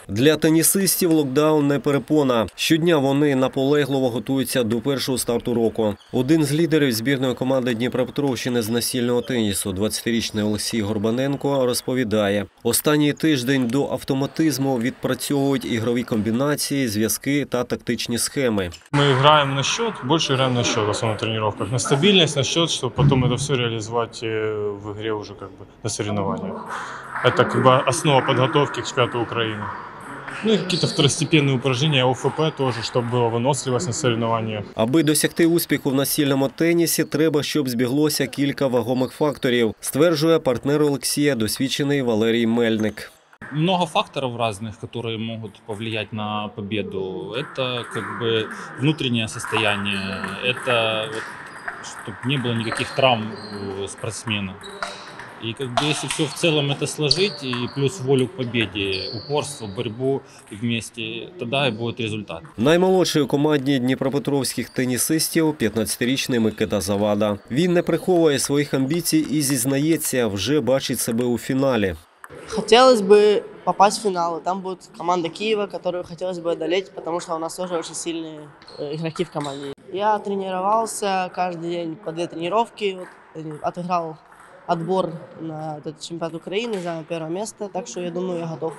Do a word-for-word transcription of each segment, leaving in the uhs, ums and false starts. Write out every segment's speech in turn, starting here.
Для тенісистів локдаун не перепона. Щодня вони наполегливо готуються до першого старту року. Один з лідерів збірної команди Дніпропетровщини з настільного тенісу, двадцятирічний Олексій Горбаненко, розповідає, останній тиждень до автоматизму відпрацьовують ігрові комбінації, зв'язки та тактичні схеми. Ми граємо на счет, більше граємо на счет, в основному на тренуваннях, на стабільність, на счет, щоб потім це все реалізувати в ігрі вже как бы на соревнованиях. Це как бы основа підготовки к чемпіонату України. Ну и какие-то второстепенные упражнения, ОФП тоже, чтобы была выносливость на соревнованиях. Аби досягти успіху в настільному тенісі, треба, щоб збіглося кілька вагомих факторів, стверджує партнер Олексія, досвідчений Валерій Мельник. Много факторов разных, которые могут повлиять на победу. Это как бы внутреннее состояние, это вот, чтобы не было никаких травм у спортсмена. И как бы если все в целом это сложить, и плюс волю к победе, упорство, борьбу вместе, тогда и будет результат. Наймолодший у команді дніпропетровських тенісистів – п'ятнадцятирічний Микита Завада. Він не приховує своїх амбіцій і зізнається, вже бачить себе у фіналі. Хотелось бы попасть в финал. Там будет команда Киева, которую хотелось бы одолеть, потому что у нас тоже очень сильные игроки в команде. Я тренировался каждый день по две тренировки, отыграл отбор на этот чемпионат Украины, занял первое место, так что я думаю, я готов.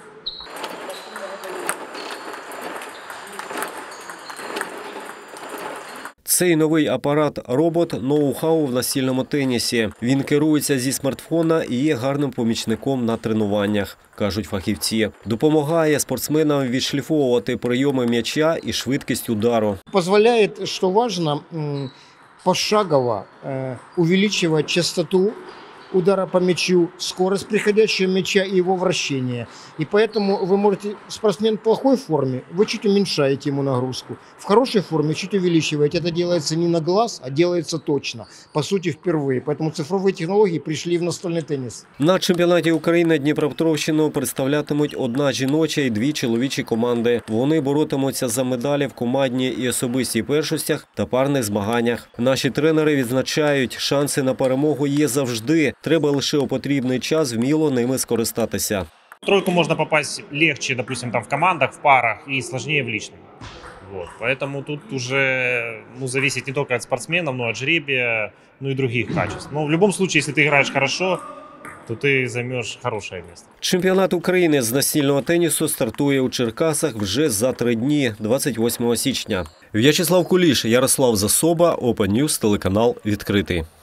Цей новий апарат-робот – ноу-хау в настільному тенісі. Він керується зі смартфона і є гарним помічником на тренуваннях, кажуть фахівці. Допомагає спортсменам відшліфовувати прийоми м'яча і швидкість удару. Дозволяє, що важливо, пошагово увеличивать частоту удара по мячу, скорость приходящего мяча и его вращения. И поэтому вы можете, спортсмен в плохой форме, вы чуть уменьшаете ему нагрузку. В хорошей форме чуть увеличиваете. Это делается не на глаз, а делается точно. По сути, впервые. Поэтому цифровые технологии пришли в настольный теннис. На чемпіонаті України Дніпропетровщину представлятимуть одна жіноча і дві чоловічі команди. Вони боротимуться за медалі в командній і особистій першостях та парних змаганнях. Наші тренери відзначають, шанси на перемогу є завжди. Треба лише у потрібний час вміло ними скористатися. В тройку можно попасть легче, допустим, там в командах, в парах, и сложнее в личном. Вот. Поэтому тут уже ну, зависит не только от спортсменов, но и от жребия, ну и других качеств. Но в любом случае, если ты играешь хорошо, то ти займеш хороше місце. Чемпіонат України з настільного тенісу стартує у Черкасах вже за три дні, двадцять восьмого січня. В'ячеслав Куліш, Ярослав Засоба, Open News, телеканал «Відкритий».